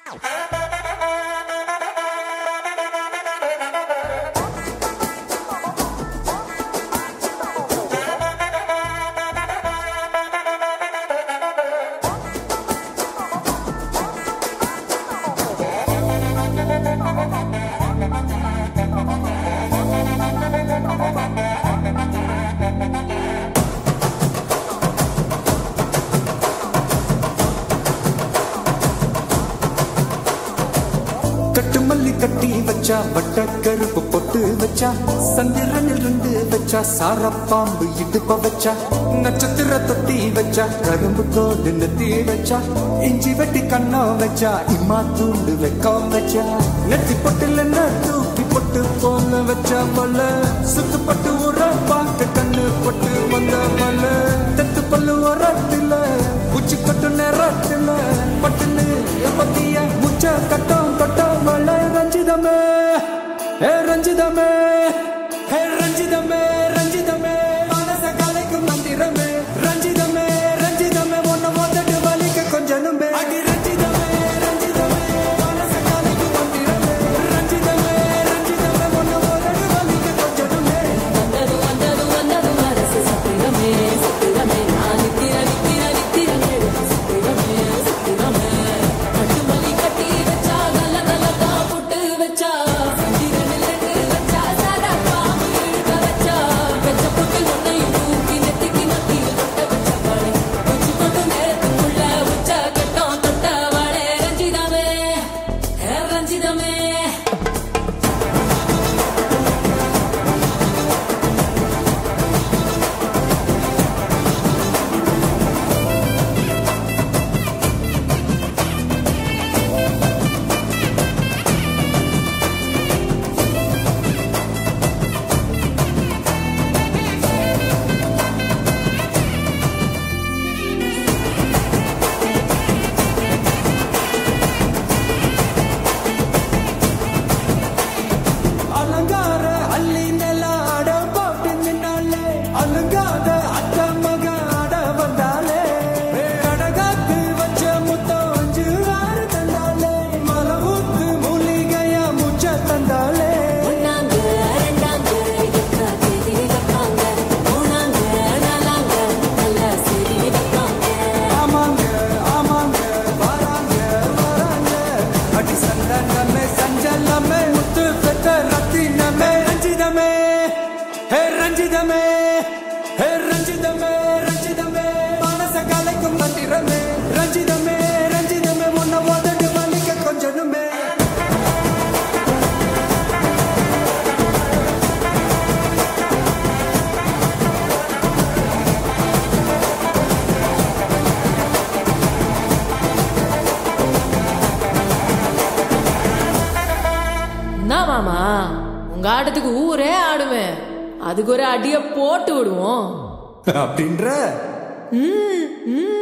கட்டுமல்லி கட்டி வச்சா வட்ட கருப்பு பொட்டு வச்சா சந்திரனில் இருந்து வச்சா சாரப்பாம்பு இடுப்ப வச்சா நட்சத்திர தொட்டி வச்சா கரும்பு தோடு நெத்தி வச்சா இஞ்சி வெட்டி கண்ணா வச்சா இம்மா தூண்டு வெக்கம் வச்சா நெத்தி பொட்டுல தூக்கி பொட்டு போல வச்சா மல சுத்து பட்டு உர பார்க்க கண்ணு பொட்டு வந்த மல தத்து பல்லு உரத்துல உச்சி கொட்டு நேரத்துல பட்டுன்னு பத்திய முச்ச கட்டம் கட்டம் மலை ரஞ்சிதமே ஹே ரஞ்சிதமே ஹே ரஞ்சிதமே ரஞ்சிதமே மனச கலைக்கும் மந்திரமே ரஞ்சிதமே ரஞ்சிதமே ஒன்ன மொத்தட்டு வலிக்க கொஞ்சனுமே அடி ரஞ்சிதமே ரஞ்சிதமே மனச கலைக்கும் மந்திரமே ரஞ்சிதமே ரஞ்சிதமே ஒன்ன மொத்தட்டு வலிக்க கொஞ்சனுமே வந்தது வந்தது வந்தது மனசு சத்திரமே சத்திரமே நான் நித்திர நித்திர நித்திரமே சத்திரமே சத்திரமே கட்டுமல்லி கட்டி வச்சா கல கலக்கா புட்டு வச்சா சந்திரனில் இருந்து வச்சா சாரா பாம்பு இழுக்க வச்சா வெச்ச புட்டு ஒன்னையும் தூக்கி நெத்திக்கு மத்தியில் தொட்ட வச்ச வாழை உச்சி கொண்டு நேரத்துக்குள்ள உச்ச கட்டம் தொட்ட வாழை ரஞ்சிதமே ரஞ்சிதமே அலங்கார அள்ளி மேல ஆட போட்டு நின்னாலே அலங்காத அத்த மக ஆட வந்தாலே அடகாத்து வச்ச முத்தம் 5 6 தந்தாலே மலை ஊத்து மூலிகையா முச்ச தந்தாலே ஒன்னாங்க ரெண்டாங்க எக்கா தேதி வைப்பாங்க மூணாங்க நாலாங்க நல்ல செய்தி வைப்பாங்க ஆமாங்க ஆமாங்க வராங்க வராங்க அடி சந்தனமே சஞ்சலமே முத்து பெத்த ரத்தினமே ரஞ்சிதமே ஹே ரஞ்சிதமே ஹே ரஞ்சிதமே ரஞ்சிதமே மனச கலைக்கும் மந்திரமே ரஞ்சிதமே ரஞ்சிதமே உன்ன உதடு வலிக்க கொஞ்சனுமே என்ன மாமா உங்க ஆட்டத்துக்கு ஊரே ஆடுமே அதுக்கு ஒரு அடிய போட்டு விடுவோம் அப்படின்ற ம் ம்